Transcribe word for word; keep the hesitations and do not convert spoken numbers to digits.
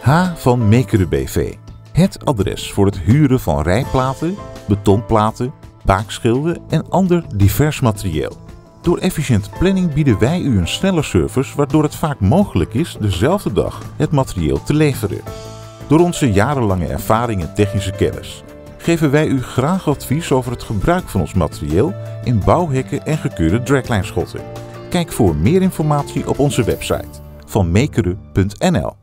H van Meekere B V. Het adres voor het huren van rijplaten, betonplaten, baakschilden en ander divers materieel. Door efficiënte planning bieden wij u een snelle service waardoor het vaak mogelijk is dezelfde dag het materieel te leveren. Door onze jarenlange ervaring en technische kennis geven wij u graag advies over het gebruik van ons materieel in bouwhekken en gekeurde dragline schotten. Kijk voor meer informatie op onze website van meekere punt n l.